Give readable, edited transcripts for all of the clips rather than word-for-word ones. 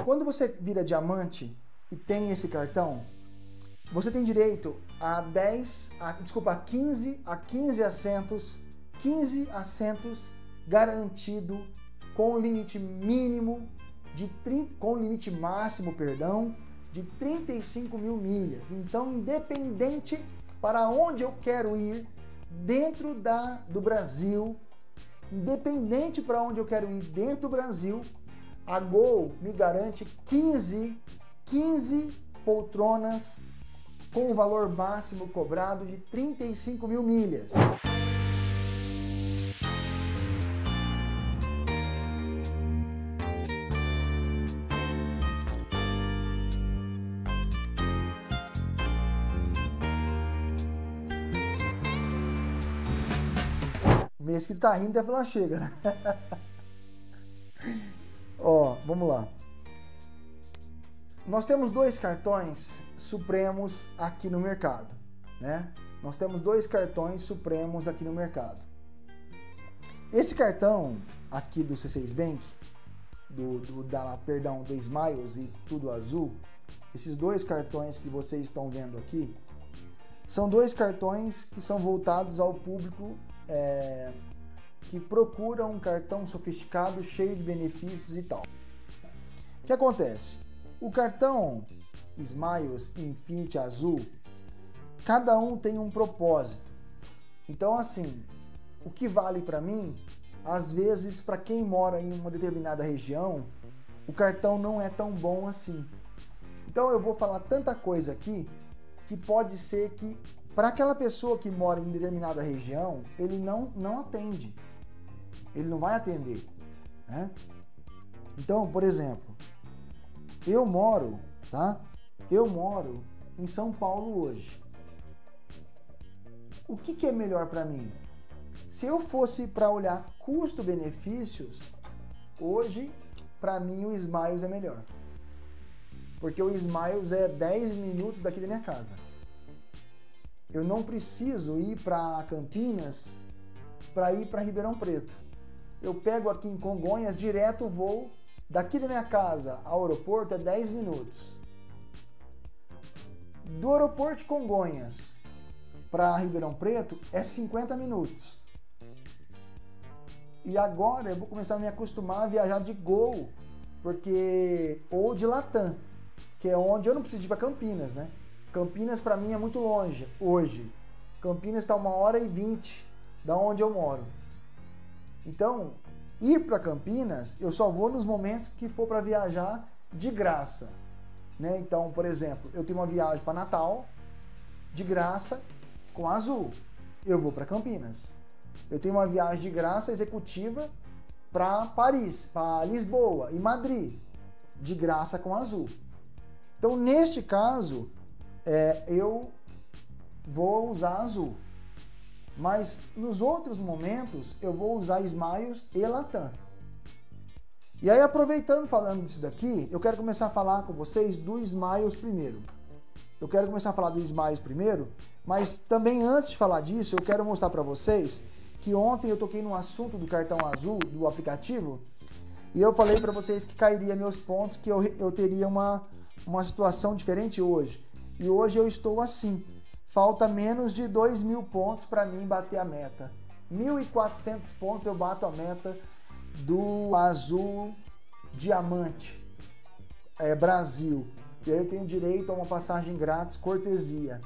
Quando você vira diamante e tem esse cartão, você tem direito a 15 assentos, 15 assentos garantido com limite mínimo com limite máximo, perdão, de 35 mil milhas. Então, independente para onde eu quero ir dentro do Brasil, independente para onde eu quero ir dentro do Brasil, a Gol me garante 15 poltronas com o valor máximo cobrado de 35 mil milhas. O mês que tá rindo deve falar chega, né? Ó, vamos lá. Nós temos dois cartões supremos aqui no mercado, né? Nós temos dois cartões supremos aqui no mercado. Esse cartão aqui do C6 Bank, do Smiles e Tudo Azul, esses dois cartões que vocês estão vendo aqui, são dois cartões que são voltados ao público que procura um cartão sofisticado, cheio de benefícios e tal. O que acontece? O cartão Smiles e Infinity Azul, cada um tem um propósito. Então, assim, o que vale para mim, às vezes, para quem mora em uma determinada região, o cartão não é tão bom assim. Então, eu vou falar tanta coisa aqui que pode ser que, para aquela pessoa que mora em determinada região, ele não atende. Ele não vai atender, né? Então, por exemplo, eu moro em São Paulo hoje. O que é melhor para mim? Se eu fosse para olhar custo-benefícios, hoje, para mim, o Smiles é melhor. Porque o Smiles é 10 minutos daqui da minha casa. Eu não preciso ir para Campinas para ir para Ribeirão Preto. Eu pego aqui em Congonhas, direto voo. Daqui da minha casa ao aeroporto é 10 minutos. Do aeroporto de Congonhas para Ribeirão Preto é 50 minutos. E agora eu vou começar a me acostumar a viajar de Gol, ou de Latam, que é onde eu não preciso ir para Campinas, né? Campinas para mim é muito longe hoje. Campinas está 1h20 da onde eu moro. Então, ir para Campinas, eu só vou nos momentos que for para viajar de graça, né? Então, por exemplo, eu tenho uma viagem para Natal, de graça, com a Azul. Eu vou para Campinas. Eu tenho uma viagem de graça executiva para Paris, para Lisboa e Madrid, de graça com a Azul. Então, neste caso, eu vou usar a Azul. Mas nos outros momentos eu vou usar Smiles e Latam. E aí, aproveitando falando disso daqui, eu quero começar a falar com vocês do Smiles primeiro. Mas também antes de falar disso, eu quero mostrar para vocês que ontem eu toquei no assunto do cartão azul do aplicativo e eu falei para vocês que cairia meus pontos, que eu teria uma situação diferente hoje. E hoje eu estou assim. Falta menos de 2.000 pontos para mim bater a meta. 1.400 pontos eu bato a meta do Azul Diamante Brasil. E aí eu tenho direito a uma passagem grátis, cortesia.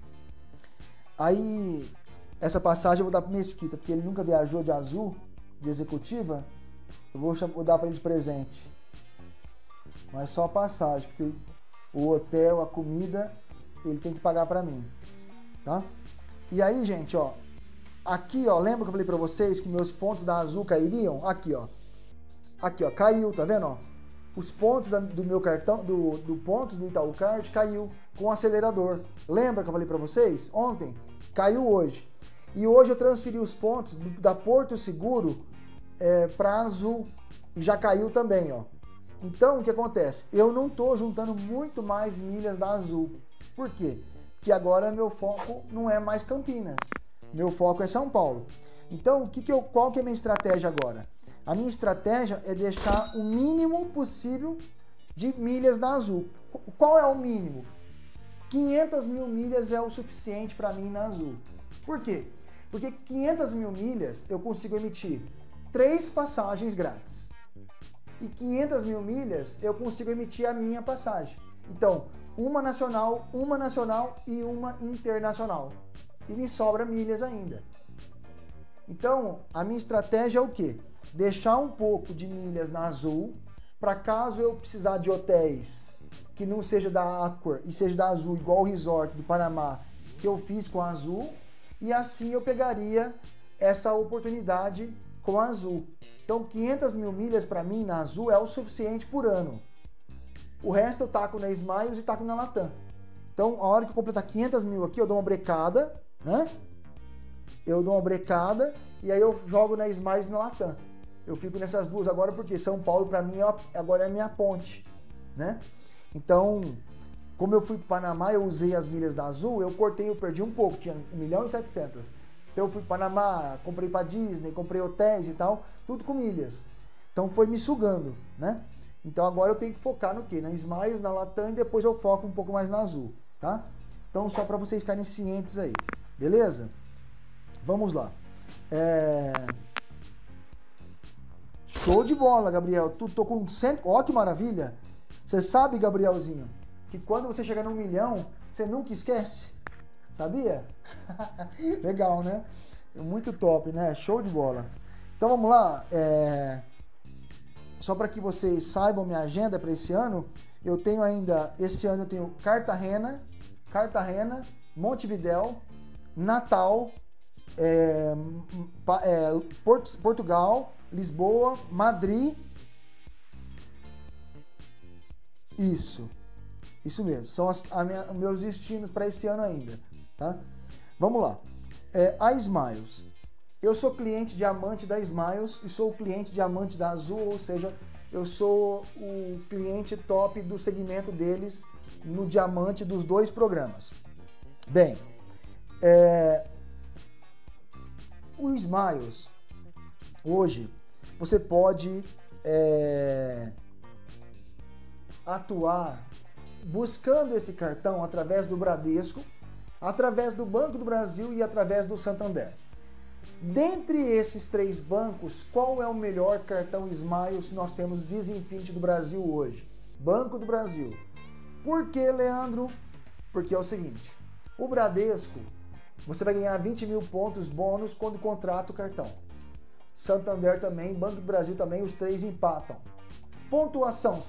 Aí, essa passagem eu vou dar para Mesquita, porque ele nunca viajou de Azul, de executiva. Eu vou dar para ele de presente. Mas só a passagem, porque o hotel, a comida, ele tem que pagar para mim. Tá? E aí, gente, ó, aqui, ó, lembra que eu falei para vocês que meus pontos da Azul cairiam? Aqui, ó, caiu, tá vendo, ó? Os pontos do meu cartão, do pontos do Itaú Card caiu com o acelerador. Lembra que eu falei para vocês ontem? Caiu hoje. E hoje eu transferi os pontos da Porto Seguro para Azul e já caiu também, ó. Então, o que acontece? Eu não tô juntando muito mais milhas da Azul. Por quê? Que agora meu foco não é mais Campinas, meu foco é São Paulo. Então, qual que é a minha estratégia agora? A minha estratégia é deixar o mínimo possível de milhas na Azul. Qual é o mínimo? 500 mil milhas é o suficiente para mim na Azul. Por quê? Porque 500 mil milhas eu consigo emitir 3 passagens grátis. E 500 mil milhas eu consigo emitir a minha passagem. Então, uma nacional e uma internacional. E me sobra milhas ainda. Então, a minha estratégia é o quê? Deixar um pouco de milhas na Azul, para caso eu precisar de hotéis que não seja da Accor e seja da Azul, igual o resort do Panamá que eu fiz com a Azul, e assim eu pegaria essa oportunidade com a Azul. Então 500 mil milhas para mim na Azul é o suficiente por ano. O resto eu taco na Smiles e taco na Latam. Então a hora que eu completar 500 mil aqui eu dou uma brecada, né? Eu dou uma brecada e aí eu jogo na Smiles e na Latam. Eu fico nessas duas agora porque São Paulo para mim agora é a minha ponte, né? Então, como eu fui para o Panamá, eu usei as milhas da Azul, eu perdi um pouco, tinha 1.700.000. Então eu fui para o Panamá, comprei para Disney, comprei hotéis e tal, tudo com milhas. Então foi me sugando, né? Então agora eu tenho que focar no quê? Na Smiles, na Latam e depois eu foco um pouco mais na Azul, tá? Então só para vocês ficarem cientes aí, beleza? Vamos lá. Show de bola, Gabriel. Tô com 100... Ó, que maravilha. Você sabe, Gabrielzinho, que quando você chegar no 1 milhão, você nunca esquece? Sabia? Legal, né? Muito top, né? Show de bola. Então vamos lá. Só para que vocês saibam minha agenda para esse ano, esse ano eu tenho Cartagena, Montevidéu, Natal, Portugal, Lisboa, Madrid. Isso mesmo. São meus destinos para esse ano ainda, tá? Vamos lá. A Smiles. Eu sou cliente diamante da Smiles e sou o cliente diamante da Azul, ou seja, eu sou o cliente top do segmento deles no diamante dos 2 programas. Bem, o Smiles, hoje, você pode atuar buscando esse cartão através do Bradesco, através do Banco do Brasil e através do Santander. Dentre esses 3 bancos, qual é o melhor cartão Smiles que nós temos Visa Infinity do Brasil hoje? Banco do Brasil. Por que, Leandro? Porque é o seguinte, o Bradesco, você vai ganhar 20 mil pontos bônus quando contrata o cartão. Santander também, Banco do Brasil também, os 3 empatam. Pontuação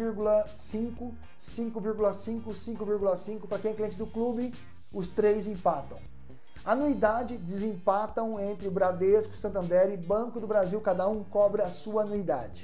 5,5, 5,5, 5,5. Para quem é cliente do clube, os 3 empatam. Anuidade desempatam entre o Bradesco, Santander e Banco do Brasil, cada um cobra a sua anuidade.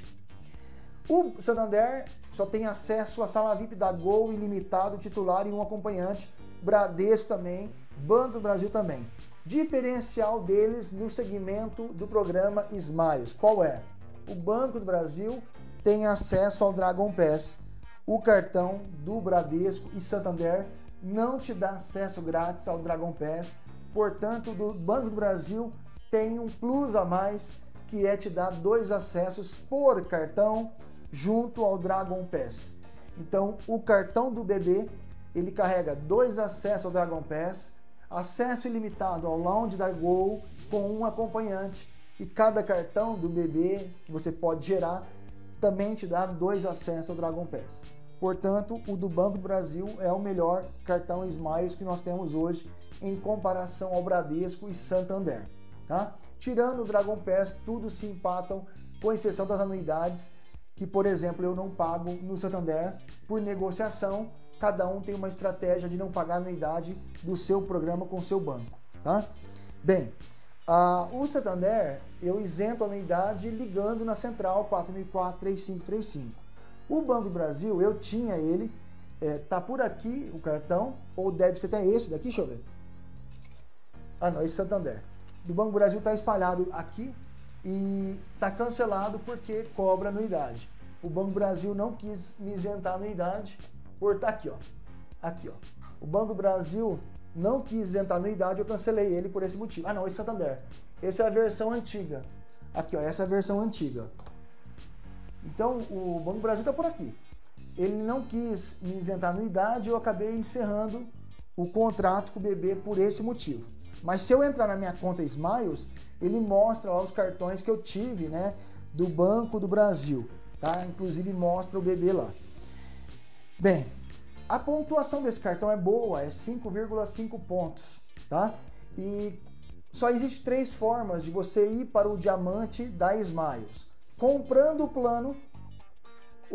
O Santander só tem acesso à sala VIP da Gol, ilimitado, titular e um acompanhante. Bradesco também, Banco do Brasil também. Diferencial deles no segmento do programa Smiles. Qual é? O Banco do Brasil tem acesso ao Dragon Pass. O cartão do Bradesco e Santander não te dá acesso grátis ao Dragon Pass. Portanto, do Banco do Brasil tem um plus a mais, que é te dar 2 acessos por cartão junto ao Dragon Pass. Então, o cartão do BB, ele carrega 2 acessos ao Dragon Pass, acesso ilimitado ao lounge da Gol com um acompanhante, e cada cartão do BB que você pode gerar também te dá 2 acessos ao Dragon Pass. Portanto, o do Banco do Brasil é o melhor cartão Smiles que nós temos hoje em comparação ao Bradesco e Santander, tá? Tirando o Dragon Pass, tudo se empatam, com exceção das anuidades, que, por exemplo, eu não pago no Santander por negociação. Cada um tem uma estratégia de não pagar a anuidade do seu programa com o seu banco, tá? Bem, o Santander, eu isento a anuidade ligando na central 4004-3535. O Banco do Brasil, eu tinha ele, tá por aqui o cartão, ou deve ser até esse daqui, deixa eu ver. Ah não, esse Santander. Do Banco do Brasil tá espalhado aqui e tá cancelado porque cobra anuidade. O Banco do Brasil não quis me isentar a anuidade, por tá aqui, ó. Aqui, ó. O Banco do Brasil não quis isentar a anuidade, eu cancelei ele por esse motivo. Ah não, esse Santander. Essa é a versão antiga. Aqui, ó, essa é a versão antiga. Então, o Banco do Brasil tá por aqui. ele não quis me isentar anuidade e eu acabei encerrando o contrato com o BB por esse motivo. Mas se eu entrar na minha conta Smiles, ele mostra lá os cartões que eu tive, né, do Banco do Brasil, tá? Inclusive mostra o BB lá. Bem, a pontuação desse cartão é boa, é 5,5 pontos, tá? E só existe 3 formas de você ir para o diamante da Smiles. Comprando o plano, R$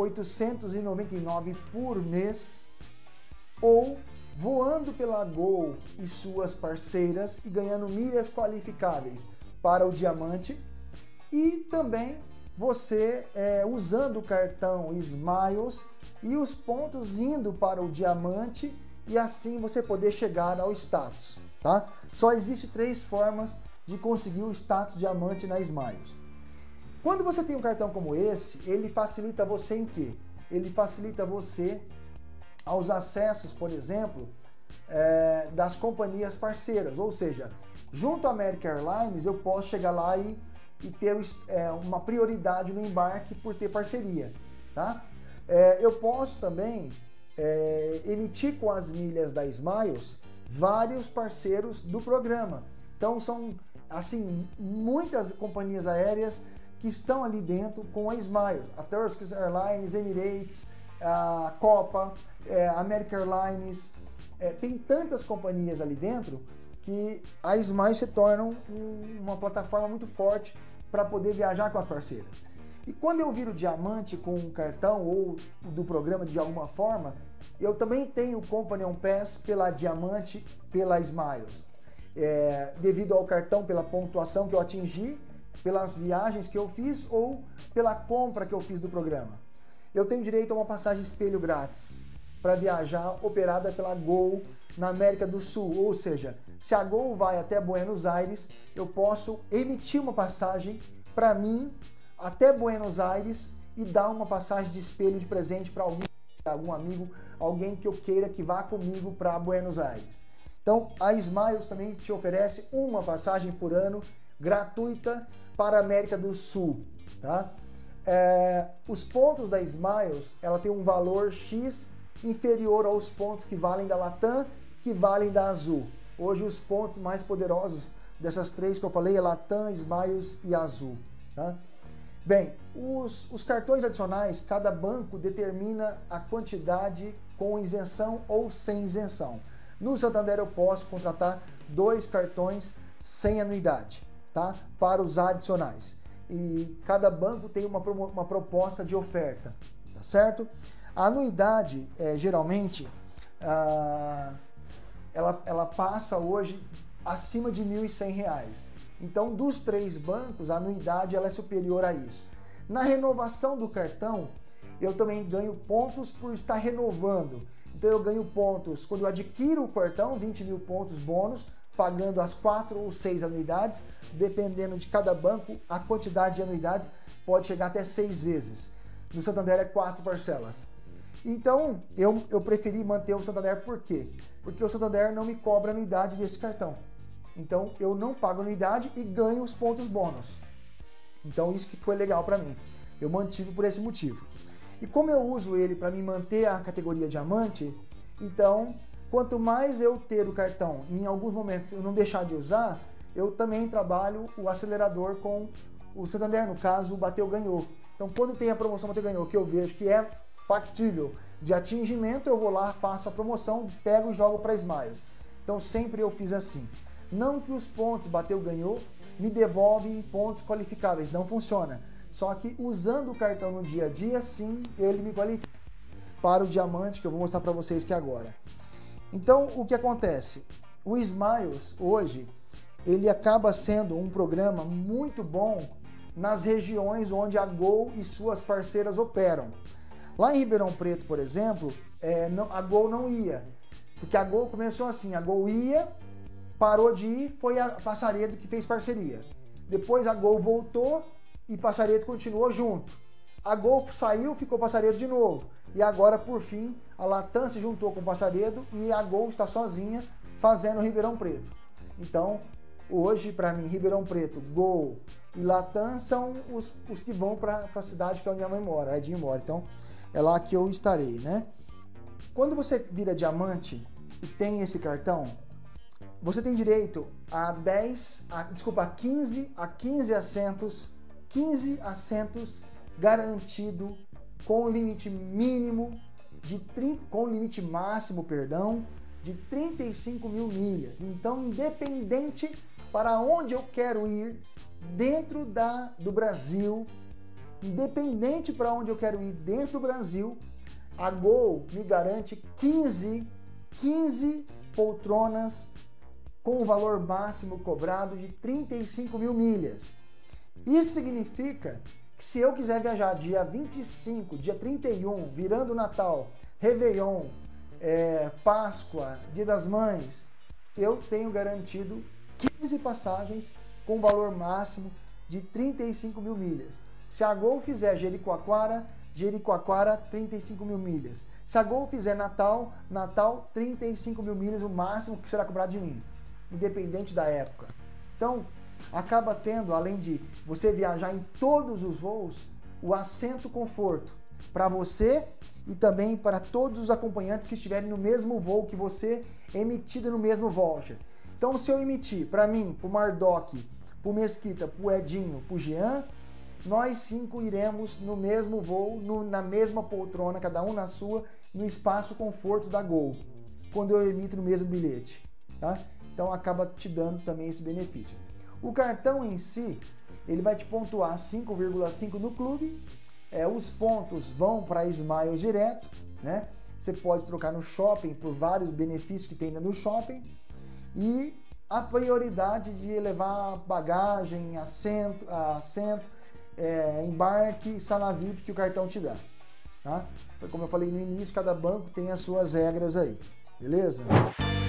899 por mês, ou voando pela Gol e suas parceiras e ganhando milhas qualificáveis para o diamante, e também você usando o cartão Smiles e os pontos indo para o diamante, e assim você poder chegar ao status, tá? Só existe 3 formas de conseguir o status diamante na Smiles. Quando você tem um cartão como esse, ele facilita você em quê? Ele facilita você aos acessos, por exemplo, das companhias parceiras, ou seja, junto à American Airlines eu posso chegar lá e ter uma prioridade no embarque por ter parceria, tá? Eu posso também emitir com as milhas da Smiles vários parceiros do programa. Então são assim muitas companhias aéreas que estão ali dentro com a Smiles, a Turkish Airlines, Emirates, a Copa, American Airlines, tem tantas companhias ali dentro que a Smiles se torna uma plataforma muito forte para poder viajar com as parceiras. E quando eu viro diamante com um cartão ou do programa de alguma forma, eu também tenho o Companion Pass pela diamante, pela Smiles, devido ao cartão, pela pontuação que eu atingi, pelas viagens que eu fiz ou pela compra que eu fiz do programa. Eu tenho direito a uma passagem espelho grátis para viajar operada pela Gol na América do Sul, ou seja, se a Gol vai até Buenos Aires, eu posso emitir uma passagem para mim até Buenos Aires e dar uma passagem de espelho de presente para algum amigo, alguém que eu queira que vá comigo para Buenos Aires. Então a Smiles também te oferece uma passagem por ano gratuita para a América do Sul, tá? Os pontos da Smiles, ela tem um valor X inferior aos pontos que valem da Latam, que valem da Azul. Hoje os pontos mais poderosos dessas 3 que eu falei é Latam, Smiles e Azul, tá? Bem, os cartões adicionais, cada banco determina a quantidade com isenção ou sem isenção. No Santander eu posso contratar 2 cartões sem anuidade, tá? Para os adicionais. E cada banco tem uma proposta de oferta, tá certo? A anuidade, geralmente, ela passa hoje acima de R$ 1.100. Então, dos 3 bancos, a anuidade ela é superior a isso. Na renovação do cartão, eu também ganho pontos por estar renovando. Então, eu ganho pontos quando eu adquiro o cartão, 20 mil pontos bônus, pagando as 4 ou 6 anuidades, dependendo de cada banco, a quantidade de anuidades pode chegar até 6 vezes. No Santander é 4 parcelas. Então, eu preferi manter o Santander, por quê? Porque o Santander não me cobra a anuidade desse cartão. Então, eu não pago anuidade e ganho os pontos bônus. Então, isso que foi legal para mim. Eu mantive por esse motivo. E como eu uso ele para me manter a categoria diamante, então, quanto mais eu ter o cartão e em alguns momentos eu não deixar de usar, eu também trabalho o acelerador com o Santander, no caso, o Bateu Ganhou. Então, quando tem a promoção Bateu Ganhou, que eu vejo que é factível de atingimento, eu vou lá, faço a promoção, pego e jogo para Smiles. Então, sempre eu fiz assim. Não que os pontos Bateu Ganhou me devolvem pontos qualificáveis, não funciona. Só que usando o cartão no dia a dia, sim, ele me qualifica para o diamante, que eu vou mostrar para vocês aqui agora. Então, o que acontece? O Smiles, hoje, ele acaba sendo um programa muito bom nas regiões onde a Gol e suas parceiras operam. Lá em Ribeirão Preto, por exemplo, a Gol não ia, porque a Gol começou assim, a Gol ia, parou de ir, foi a Passaredo que fez parceria. Depois a Gol voltou e Passaredo continuou junto. A Gol saiu, ficou Passaredo de novo. E agora, por fim, a Latam se juntou com o Passaredo e a Gol está sozinha fazendo Ribeirão Preto. Então, hoje, para mim, Ribeirão Preto, Gol e Latam são os que vão para a cidade que é onde minha mãe mora, a Edinho mora. Então, é lá que eu estarei, né? Quando você vira diamante e tem esse cartão, você tem direito a 15 assentos, 15 assentos garantido com limite mínimo com limite máximo, perdão, de 35 mil milhas. Então, independente para onde eu quero ir dentro do Brasil, independente para onde eu quero ir dentro do Brasil, a Gol me garante 15 poltronas com o valor máximo cobrado de 35 mil milhas. Isso significa que se eu quiser viajar dia 25, dia 31, virando Natal, Réveillon, Páscoa, Dia das Mães, eu tenho garantido 15 passagens com valor máximo de 35 mil milhas. Se a Gol fizer Jericoacoara, 35 mil milhas. Se a Gol fizer Natal, 35 mil milhas, o máximo que será cobrado de mim, independente da época. Então, acaba tendo, além de você viajar em todos os voos, o assento conforto para você e também para todos os acompanhantes que estiverem no mesmo voo que você, emitido no mesmo voucher. Então, se eu emitir para mim, para o Mardoc, para o Mesquita, para o Edinho, para o Jean, nós 5 iremos no mesmo voo, na mesma poltrona, cada um na sua, no espaço conforto da Gol, quando eu emito no mesmo bilhete, tá? Então acaba te dando também esse benefício. O cartão em si, ele vai te pontuar 5,5 no clube, os pontos vão para Smiles direto, né? Você pode trocar no shopping por vários benefícios que tem no shopping, e a prioridade de levar bagagem, assento, embarque, sala VIP que o cartão te dá, tá? Como eu falei no início, cada banco tem as suas regras aí, beleza?